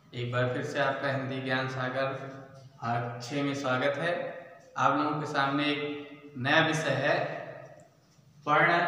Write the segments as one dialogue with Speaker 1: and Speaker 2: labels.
Speaker 1: एक बार फिर से आपका हिंदी ज्ञान सागर 6 में स्वागत है। आप लोगों के सामने एक नया विषय है, वर्ण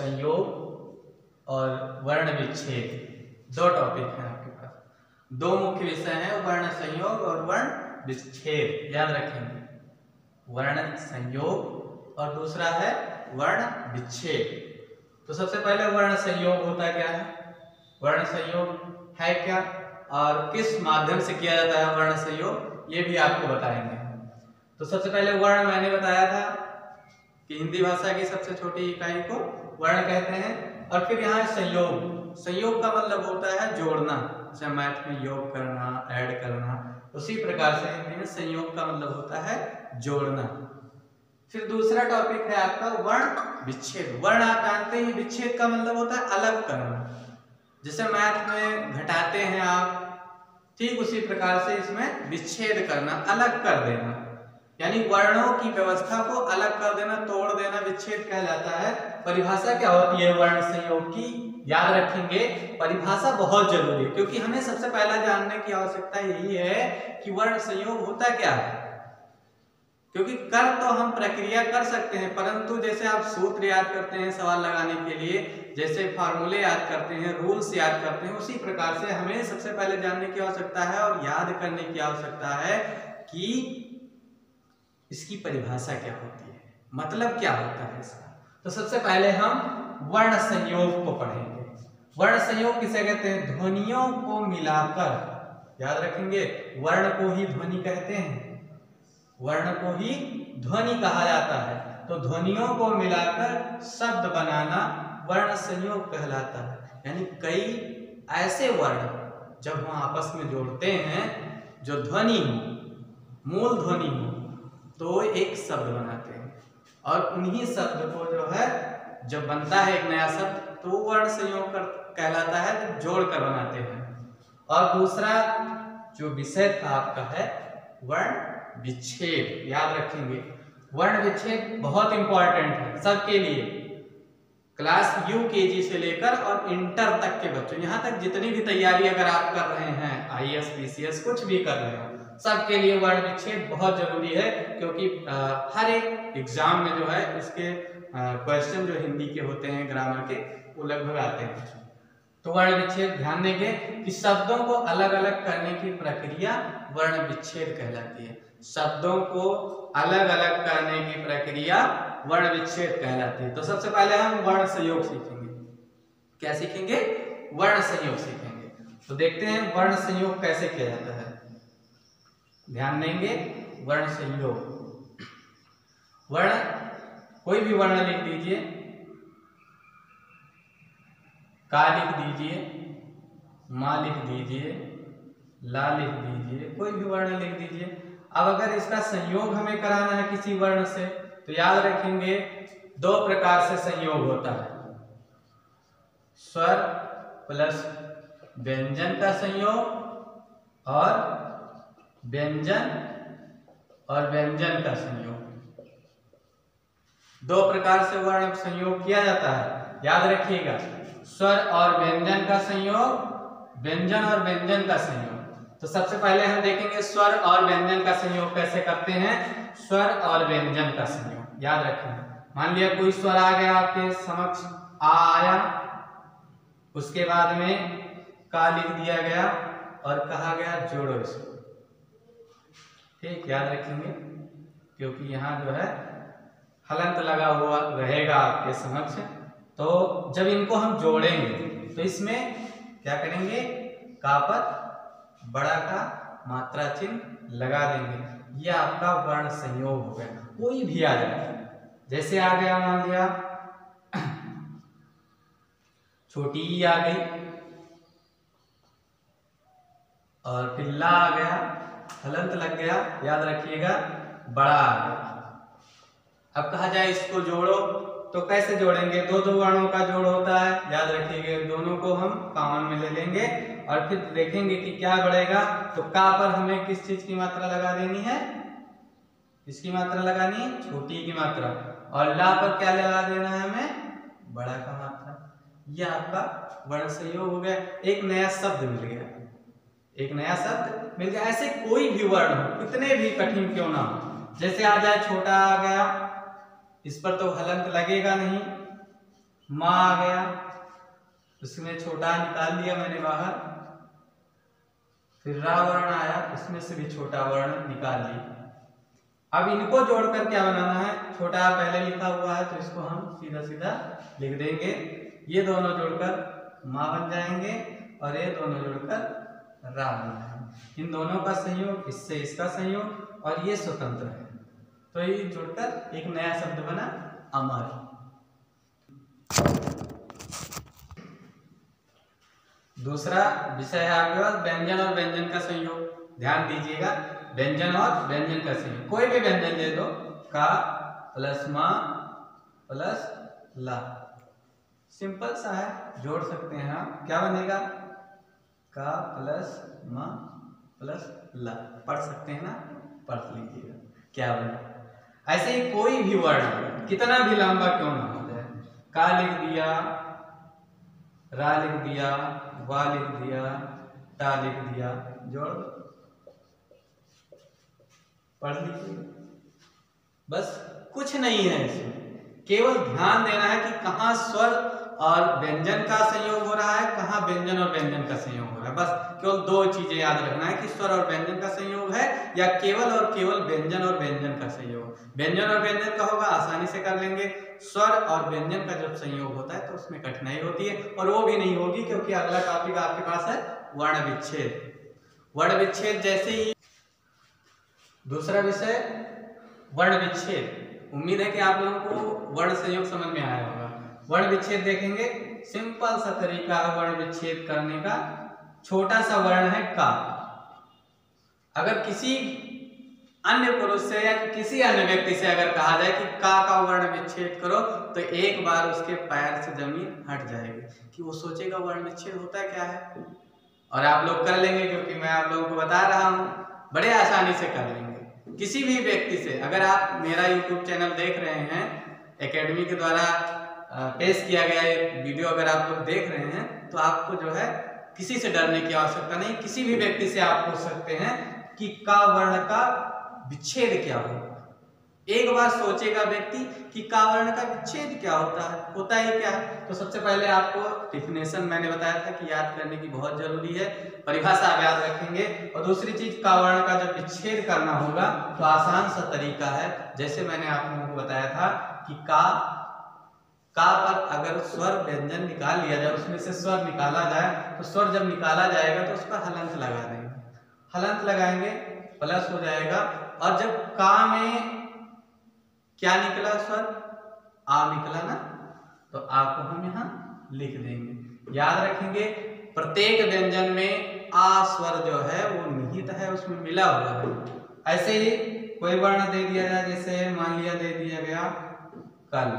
Speaker 1: संयोग और वर्ण विच्छेद। दो टॉपिक हैं आपके पास, दो मुख्य विषय हैं, वर्ण संयोग और वर्ण विच्छेद। याद रखेंगे, वर्ण संयोग और दूसरा है वर्ण विच्छेद। तो सबसे पहले वर्ण संयोग होता क्या है, वर्ण संयोग है क्या और किस माध्यम से किया जाता है वर्ण संयोग, ये भी आपको बताएंगे। तो सबसे पहले वर्ण मैंने बताया था कि हिंदी भाषा की सबसे छोटी इकाई को वर्ण कहते हैं। और फिर यहाँ संयोग, संयोग का मतलब होता है जोड़ना, जैसे मैथ में योग करना, ऐड करना, उसी प्रकार से हिंदी में संयोग का मतलब होता है जोड़ना। फिर दूसरा टॉपिक है आपका वर्ण विच्छेद। वर्ण आप जानते हैं, विच्छेद का मतलब होता है अलग करना। जैसे मैथ में घटाते हैं आप, ठीक उसी प्रकार से इसमें विच्छेद करना, अलग कर देना, यानी वर्णों की व्यवस्था को अलग कर देना, तोड़ देना, विच्छेद कहलाता है। परिभाषा क्या होती है वर्ण संयोग की, याद रखेंगे। परिभाषा बहुत जरूरी है, क्योंकि हमें सबसे पहला जानने की आवश्यकता यही है कि वर्ण संयोग होता क्या है। क्योंकि कर तो हम प्रक्रिया कर सकते हैं, परंतु जैसे आप सूत्र याद करते हैं सवाल लगाने के लिए, जैसे फार्मूले याद करते हैं, रूल्स याद करते हैं, उसी प्रकार से हमें सबसे पहले जानने की आवश्यकता है और याद करने की आवश्यकता है कि इसकी परिभाषा क्या होती है, मतलब क्या होता है इसका। तो सबसे पहले हम वर्ण संयोग को पढ़ेंगे। वर्ण संयोग किसे कहते हैं, ध्वनियों को मिलाकर, याद रखेंगे, वर्ण को ही ध्वनि कहते हैं, वर्ण को ही ध्वनि कहा जाता है। तो ध्वनियों को मिलाकर शब्द बनाना वर्ण संयोग कहलाता है। यानी कई ऐसे वर्ण जब हम आपस में जोड़ते हैं जो ध्वनि हो, मूल ध्वनि हो, तो एक शब्द बनाते हैं, और उन्हीं शब्द को जो है जब बनता है एक नया शब्द, तो वर्ण संयोग कहलाता है, जब जोड़ कर बनाते हैं। और दूसरा जो विषय था आपका है वर्ण विच्छेद। याद रखेंगे, वर्ण विच्छेद बहुत इंपॉर्टेंट है सबके लिए, क्लास UKG से लेकर और इंटर तक के बच्चों, यहाँ तक जितनी भी तैयारी अगर आप कर रहे हैं, IAS PCS कुछ भी कर रहे हो, सबके लिए वर्ण विच्छेद बहुत जरूरी है। क्योंकि हर एक एग्जाम में जो है इसके क्वेश्चन जो हिंदी के होते हैं, ग्रामर के, वो लगभग आते हैं। तो वर्ण विच्छेद ध्यान देंगे कि शब्दों को अलग अलग करने की प्रक्रिया वर्ण विच्छेद कहलाती है। शब्दों को अलग अलग करने की प्रक्रिया वर्ण विच्छेद कहलाती है। तो सबसे पहले हम वर्ण संयोग सीखेंगे। क्या सीखेंगे, वर्ण संयोग सीखेंगे। तो देखते हैं वर्ण संयोग कैसे किया जाता है। ध्यान देंगे, वर्ण संयोग, वर्ण कोई भी वर्ण लिख दीजिए, का लिख दीजिए, माँ लिख दीजिए, ला लिख दीजिए, कोई भी वर्ण लिख दीजिए। अब अगर इसका संयोग हमें कराना है किसी वर्ण से, तो याद रखेंगे दो प्रकार से संयोग होता है, स्वर प्लस व्यंजन का संयोग और व्यंजन और व्यंजन का संयोग। दो प्रकार से वर्ण संयोग किया जाता है, याद रखिएगा, स्वर और व्यंजन का संयोग, व्यंजन और व्यंजन का संयोग। तो सबसे पहले हम देखेंगे स्वर और व्यंजन का संयोग कैसे करते हैं। स्वर और व्यंजन का संयोग याद रखेंगे, मान लिया कोई स्वर आ गया आपके समक्ष, आ आया, उसके बाद में का लिख दिया गया और कहा गया जोड़ो इसको, ठीक, याद रखेंगे, क्योंकि यहाँ जो है हलंत लगा हुआ रहेगा आपके समक्ष। तो जब इनको हम जोड़ेंगे तो इसमें क्या करेंगे, का पर बड़ा का मात्रा चिन्ह लगा देंगे, यह आपका वर्ण संयोग हो गया। कोई भी आ जाए, जैसे आ गया, मान लिया छोटी ई आ गई, और फिर ला आ गया, हलंत लग गया, याद रखिएगा, बड़ा आ गया। अब कहा जाए इसको जोड़ो, तो कैसे जोड़ेंगे, दो दो वर्णों का जोड़ होता है, याद रखिएगा, दोनों को हम कॉमन में ले लेंगे और फिर देखेंगे कि क्या बढ़ेगा। तो का पर हमें किस चीज की मात्रा लगा देनी है, इसकी मात्रा लगानी है, छोटी की मात्रा, और ला पर क्या लगा देना है हमें, बड़ा का मात्रा। यह आपका वर्ण संयोग हो गया, एक नया शब्द मिल गया, एक नया शब्द मिल गया। ऐसे कोई भी वर्ण हो, कितने भी कठिन क्यों ना हो, जैसे आ जाए छोटा आ गया, इस पर तो हलंत लगेगा नहीं। माँ आ गया, उसमें छोटा निकाल लिया मैंने बाहर। फिर रा वर्ण आया, इसमें से भी छोटा वर्ण निकाल लिया। अब इनको जोड़कर क्या बनाना है, छोटा पहले लिखा हुआ है तो इसको हम सीधा सीधा लिख देंगे। ये दोनों जोड़कर माँ बन जाएंगे और ये दोनों जोड़कर रा बन जाएंगे। इन दोनों का संयोग, इससे इसका संयोग, और ये स्वतंत्र है, तो ये जोड़कर एक नया शब्द बना अमर। दूसरा विषय है आपके पास व्यंजन और व्यंजन का संयोग। ध्यान दीजिएगा, व्यंजन और व्यंजन का संयोग। कोई भी व्यंजन ले दो, का प्लस माँ प्लस ला, सिंपल सा है, जोड़ सकते हैं आप। क्या बनेगा, का प्लस माँ प्लस ला। पढ़ सकते हैं ना, पढ़ लीजिएगा क्या बना। ऐसे ही कोई भी वर्ण कितना भी लंबा क्यों ना हो जाए, का लिख दिया, रा लिख दिया, वा लिख दिया, टा लिख दिया, जोड़ पढ़ लीजिए। बस कुछ नहीं है इसमें, केवल ध्यान देना है कि कहाँ स्वर और व्यंजन का संयोग हो रहा है, कहाँ व्यंजन और व्यंजन का संयोग हो रहा है। बस केवल दो चीजें याद रखना है कि स्वर और व्यंजन का संयोग है या केवल और केवल व्यंजन और व्यंजन का संयोग। व्यंजन और व्यंजन का होगा आसानी से कर लेंगे, स्वर और व्यंजन का जब संयोग होता है तो उसमें कठिनाई होती है, और वो भी नहीं होगी क्योंकि अगला टॉपिक आपके पास है वर्ण विच्छेद। वर्ण विच्छेद जैसे ही दूसरा विषय वर्ण विच्छेद। उम्मीद है कि आप लोगों को वर्ण संयोग समझ में आया होगा। वर्ण विच्छेद देखेंगे, सिंपल सा तरीका है वर्ण विच्छेद करने का। छोटा सा वर्ण है का, अगर किसी अन्य पुरुष से या किसी अन्य व्यक्ति से अगर कहा जाए कि का वर्ण विच्छेद करो, तो एक बार उसके पैर से जमीन हट जाएगी कि वो सोचेगा वर्ण विच्छेद होता क्या है, और आप लोग कर लेंगे क्योंकि मैं आप लोगों को बता रहा हूं, बड़े आसानी से कर लेंगे। किसी भी व्यक्ति से, अगर आप मेरा YouTube चैनल देख रहे हैं, एकेडमी के द्वारा पेश किया गया एक वीडियो अगर आप लोग देख रहे हैं, तो आपको जो है किसी से डरने की आवश्यकता नहीं। किसी भी व्यक्ति से आप पूछ सकते हैं कि का वर्ण का विच्छेद क्या होगा। एक बार सोचेगा व्यक्ति कि का वर्ण का विच्छेद क्या होता है क्या है। तो सबसे पहले आपको डिफिनेशन मैंने बताया था कि याद करने की बहुत जरूरी है, परिभाषा आप याद रखेंगे। और दूसरी चीज, का वर्ण का जब विच्छेद करना होगा तो आसान सा तरीका है, जैसे मैंने आप लोगों को बताया था कि का पर अगर स्वर व्यंजन निकाल लिया जाए, उसमें से स्वर निकाला जाए, तो स्वर जब निकाला जाएगा तो उस पर हलंत लगा देंगे। हलंत लगाएंगे प्लस हो जाएगा, और जब का में क्या निकला स्वर, आ निकला ना, तो आ को हम यहाँ लिख देंगे। याद रखेंगे प्रत्येक व्यंजन में आ स्वर जो है वो निहित है, उसमें मिला हुआ है। ऐसे ही कोई वर्ण दे दिया जाए, जैसे मान लिया दे दिया गया कल,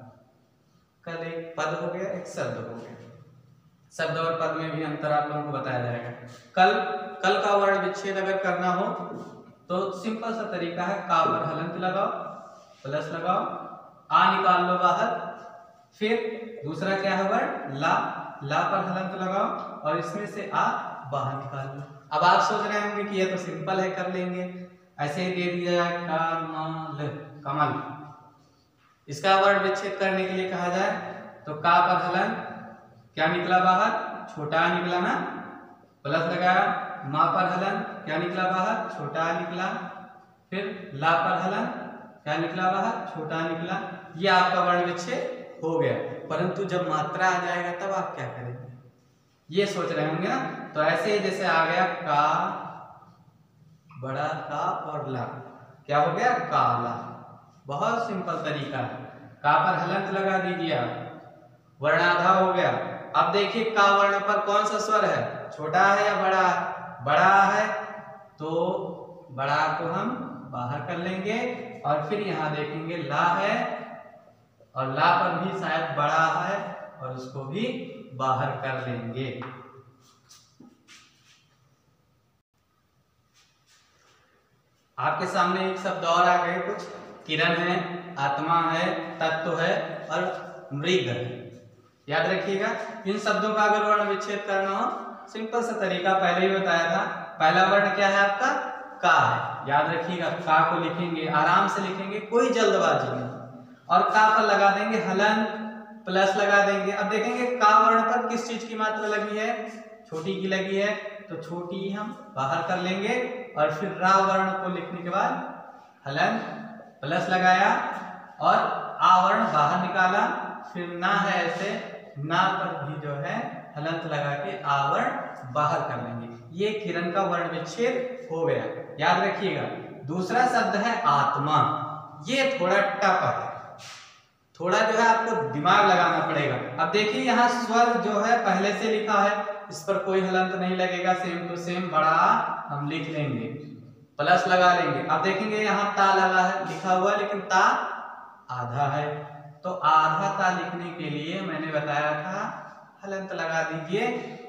Speaker 1: कल एक पद हो गया, एक शब्द हो गया। शब्द और पद में भी अंतर आप लोगों को बताया जाएगा। कल का वर्ण विच्छेद अगर करना हो तो सिंपल सा तरीका है, का पर हलंत लगाओ, प्लस लगाओ, आ निकाल लो बाहर। फिर दूसरा क्या है वर्ण ला पर हलंत लगाओ और इसमें से आ बाहर निकाल लो। अब आप सोच रहे होंगे कि ये तो सिंपल है, कर लेंगे। ऐसे ही दे दिया जाए कमल, इसका वर्ण विच्छेद करने के लिए कहा जाए तो का पर हलंत, क्या निकला बाहर, छोटा निकला ना, प्लस लगाया, माँ पर हलंत, क्या निकला बाहर, छोटा निकला। फिर ला पर हलंत, क्या निकला बाहर, छोटा निकला। ये आपका वर्ण विच्छेद हो गया। परंतु जब मात्रा आ जाएगा तब आप क्या करेंगे, ये सोच रहे होंगे ना। तो ऐसे ही जैसे आ गया का, बड़ा का और ला, क्या हो गया काला। बहुत सिंपल तरीका है, का पर हलंत लगा दीजिए, वर्ण आधा हो गया। अब देखिए का वर्ण पर कौन सा स्वर है, छोटा है या बड़ा? बड़ा है, तो बड़ा को हम बाहर कर लेंगे। और फिर यहाँ देखेंगे ला है, और ला पर भी शायद बड़ा है, और उसको भी बाहर कर लेंगे। आपके सामने एक शब्द और आ गए, कुछ किरण है, आत्मा है, तत्व है और मृग है। याद रखिएगा, इन शब्दों का अगर वर्ण विच्छेद करना हो सिंपल सा तरीका पहले ही बताया था। पहला वर्ण क्या है आपका का है, याद रखिएगा। का को लिखेंगे, आराम से लिखेंगे, कोई जल्दबाजी नहीं, और का पर लगा देंगे हलंत, प्लस लगा देंगे। अब देखेंगे का वर्ण पर किस चीज की मात्रा लगी है, छोटी की लगी है, तो छोटी हम बाहर कर लेंगे और फिर रा वर्ण को लिखने के बाद हलंत प्लस लगाया और आ वर्ण बाहर निकाला, फिर ना है ऐसे, ना पर भी जो है हलंत लगा के आ वर्ण बाहर कर लेंगे। ये किरण का वर्ण विच्छेद हो गया, याद रखिएगा। दूसरा शब्द है आत्मा। ये थोड़ा टफ है, थोड़ा जो है आपको दिमाग लगाना पड़ेगा। अब देखिए यहाँ स्वर जो है पहले से लिखा है, इस पर कोई हलंत नहीं लगेगा, सेम टू सेम बड़ा हम लिख लेंगे, प्लस लगा लेंगे। अब देखेंगे यहाँ ता लगा है, लिखा हुआ, लेकिन ता आधा है, तो आधा ता लिखने के लिए मैंने बताया था हलंत लगा दीजिए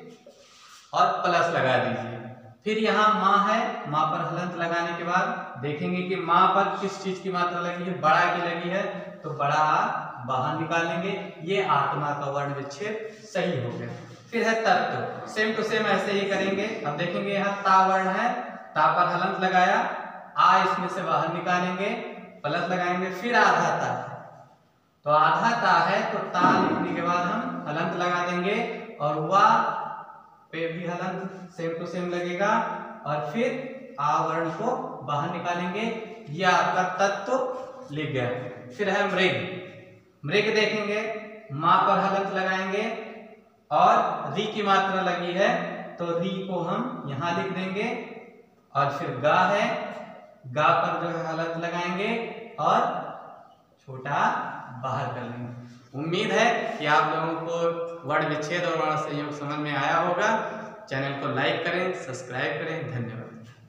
Speaker 1: और प्लस लगा दीजिए। फिर यहाँ माँ है, माँ पर हलंत लगाने के बाद देखेंगे कि माँ पर किस चीज की मात्रा लगी है, बड़ा की लगी है, तो बड़ा बाहर निकालेंगे। ये आत्मा का वर्ण विच्छेद सही हो गया। फिर है तत्व, सेम टू सेम ऐसे ही करेंगे। अब देखेंगे यहाँ ता वर्ण है, ता पर हलंत लगाया, आ इसमें से बाहर निकालेंगे, प्लस लगाएंगे, फिर आधा ता, तो आधा ता है तो ता लिखने के बाद हम हलंत लगा देंगे और वाह पे भी हलंत सेम टू सेम लगेगा और फिर आ वर्ण को बाहर निकालेंगे। यह आपका तत्व लिख गया। फिर है मृग। मृग देखेंगे, माँ पर हलंत लगाएंगे और री की मात्रा लगी है तो री को हम यहाँ लिख देंगे और फिर गा है, गा पर जो है हलंत लगाएंगे और छोटा बाहर कर लेंगे। उम्मीद है कि आप लोगों को वर्ण विच्छेद और वर्ण संयोग समझ में आया होगा। चैनल को लाइक करें, सब्सक्राइब करें। धन्यवाद।